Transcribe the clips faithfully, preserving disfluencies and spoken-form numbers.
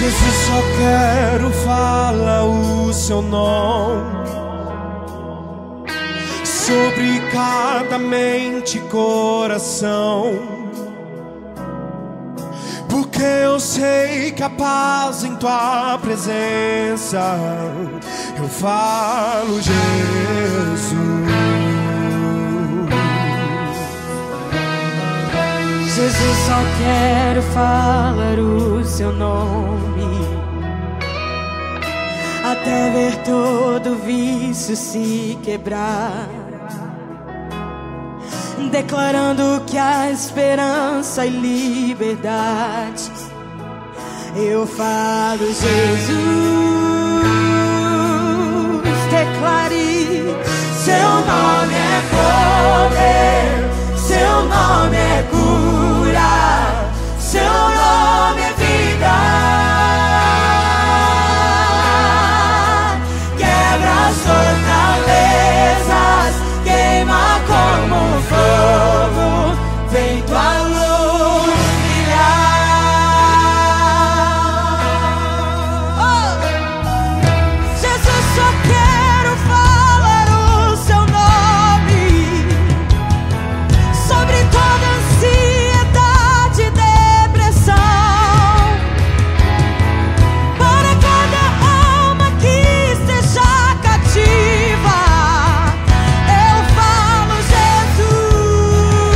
Jesus, só quero falar o seu nome sobre cada mente e coração, porque eu sei que a paz em tua presença. Eu falo Jesus. Jesus, só quero falar o seu nome, até ver todo vício se quebrar, declarando que há esperança e liberdade. Eu falo Jesus, declare: seu nome é poder, seu nome é cura, seu nome é vida. Quebra as fortalezas, queima como fogo, vem tua luz brilhar. Oh! Jesus, só quero falar o seu nome sobre toda ansiedade e depressão, para cada alma que esteja cativa. Eu falo Jesus,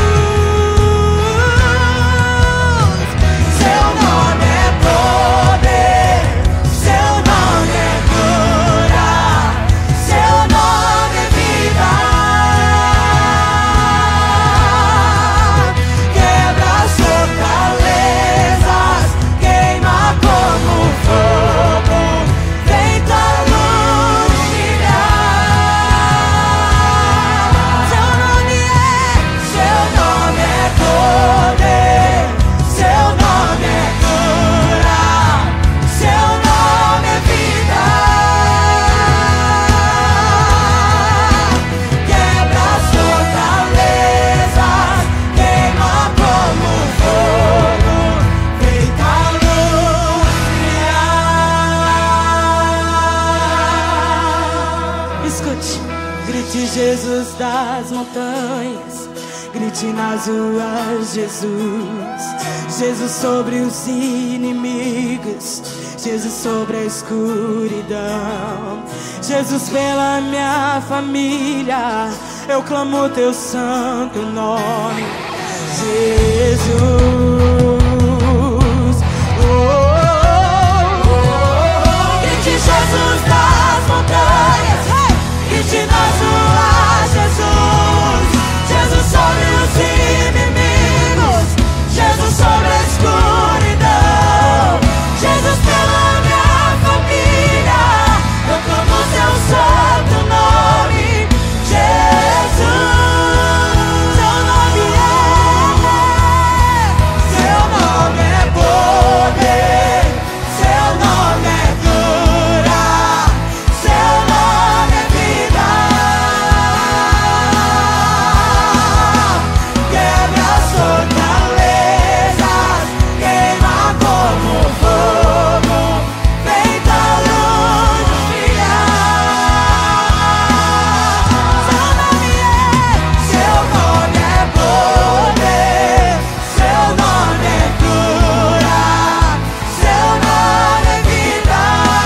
seu nome é poder, seu nome é cura, seu nome é vida. Quebra as fortalezas, queima como fogo, vem tua luz brilhar. Seu nome é, seu nome é poder, seu nome é cura, seu nome é vida. Quebra as fortalezas, queima como fogo, vem tua luz brilhar. Escute, grite Jesus das montanhas, grite nas ruas Jesus, Jesus sobre os inimigos, Jesus sobre a escuridão, Jesus pela minha família, eu clamo teu santo nome, Jesus. Oh, oh, oh, oh. Grite Jesus das montanhas, hey! Grite nas ruas Jesus, Jesus sobre os inimigos, Jesus sobre a escuridão, Jesus pela minha família, eu clamo teu santo nome, Jesus. Seu nome é, seu nome é poder, seu nome é cura, seu nome é vida. Quebra as fortalezas, queima como fogo, vem tua luz brilhar. Seu nome é, seu nome é poder, seu nome é cura, seu nome é vida.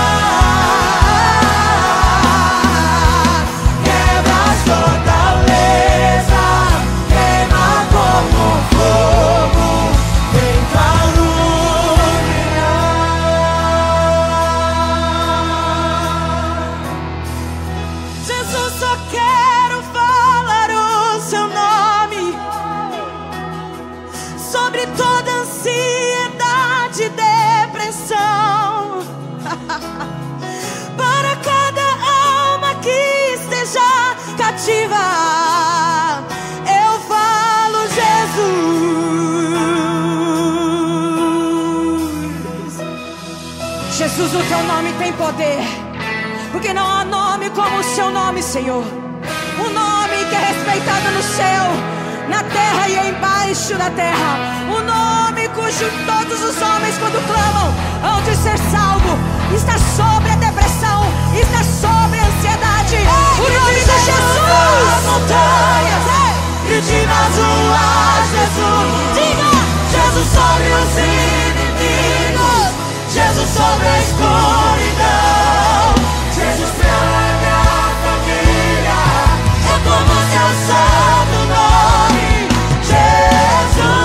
Quebra as fortalezas, queima como fogo, vem tua luz brilhar. Jesus, só quero falar o seu nome sobre toda ansiedade e depressão, para cada alma que esteja cativa. Eu falo Jesus. Jesus, o teu nome tem poder, porque não há nome como o seu nome, Senhor. O nome que é respeitado no céu, na terra e embaixo da terra. O nome cujo todos os homens, quando clamam, hão de ser salvos. Está sobre a depressão, está sobre a ansiedade. O nome de Jesus. Montanhas, grite nas ruas, Jesus. Diga: Jesus sobre os inimigos, Jesus sobre a escuridão, Jesus pela minha família. Eu clamo seu santo nome, Jesus.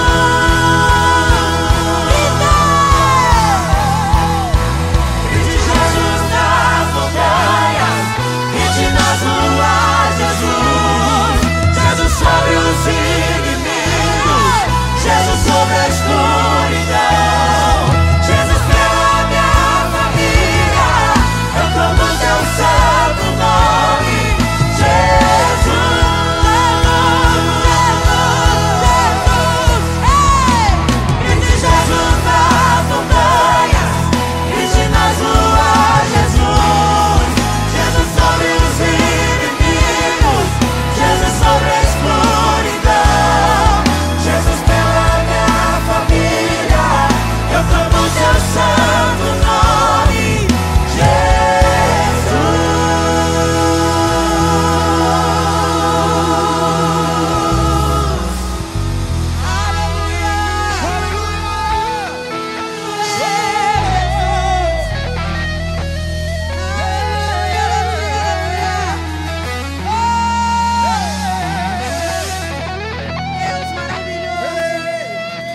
Grite Jesus nas montanhas, grite nas ruas, Jesus. Jesus sobre os inimigos, Jesus sobre a escuridão, Jesus pela minha família. Eu clamo seu santo nome, Jesus. Grite Jesus nas montanhas, grite nas ruas, Jesus. Jesus sobre os inimigos, Jesus sobre a escuridão, Jesus pela minha família. Eu clamo seu santo nome, Jesus. Aleluia, Deus maravilhoso.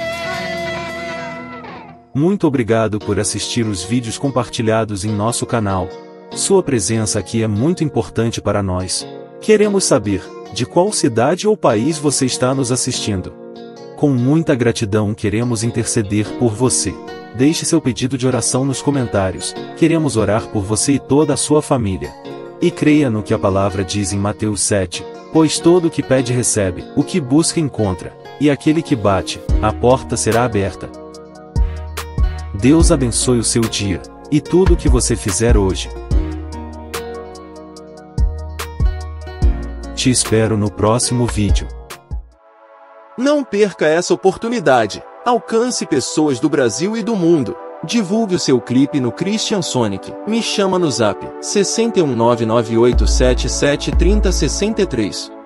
Muito obrigado por assistir os vídeos compartilhados em nosso canal. Sua presença aqui é muito importante para nós. Queremos saber de qual cidade ou país você está nos assistindo. Com muita gratidão queremos interceder por você. Deixe seu pedido de oração nos comentários. Queremos orar por você e toda a sua família. E creia no que a palavra diz em Mateus sete, pois todo o que pede recebe, o que busca encontra, e aquele que bate, a porta será aberta. Deus abençoe o seu dia, e tudo o que você fizer hoje. Te espero no próximo vídeo. Não perca essa oportunidade. Alcance pessoas do Brasil e do mundo. Divulgue o seu clipe no Christian Sonic. Me chama no zap seis um nove nove oito sete sete três zero seis três.